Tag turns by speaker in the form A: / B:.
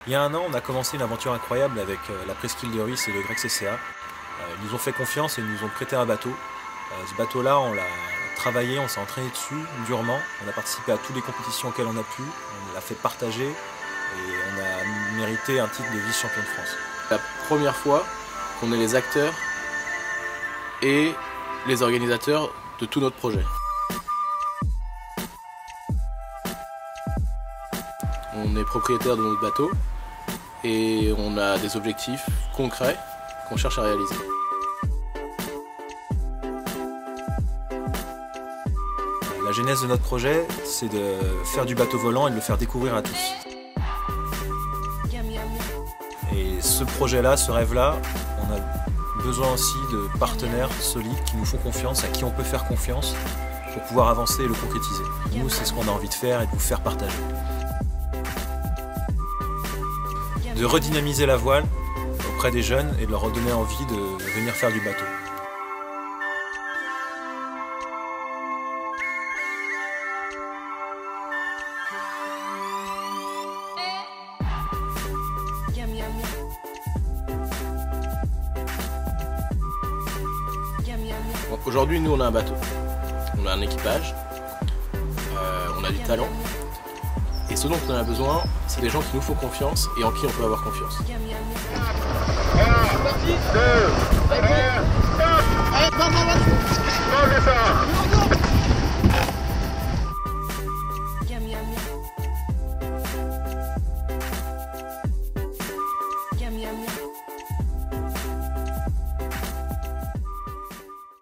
A: Il y a un an, on a commencé une aventure incroyable avec la presqu'île de Rhuys et le Grec CCA. Ils nous ont fait confiance et ils nous ont prêté un bateau. Ce bateau-là, on l'a travaillé, on s'est entraîné dessus durement. On a participé à toutes les compétitions auxquelles on a pu. On l'a fait partager et on a mérité un titre de vice-champion de France.
B: La première fois qu'on est les acteurs et les organisateurs de tout notre projet. On est propriétaire de notre bateau et on a des objectifs concrets qu'on cherche à réaliser.
A: La genèse de notre projet, c'est de faire du bateau volant et de le faire découvrir à tous. Et ce projet-là, ce rêve-là, on a besoin aussi de partenaires solides qui nous font confiance, à qui on peut faire confiance pour pouvoir avancer et le concrétiser. Nous, c'est ce qu'on a envie de faire et de vous faire partager. De redynamiser la voile auprès des jeunes et de leur redonner envie de venir faire du bateau.
B: Aujourd'hui, nous, on a un bateau, on a un équipage, on a du talent. Et ce dont on a besoin, c'est des gens qui nous font confiance et en qui on peut avoir confiance.
C: 1, 2, 1, stop! Allez,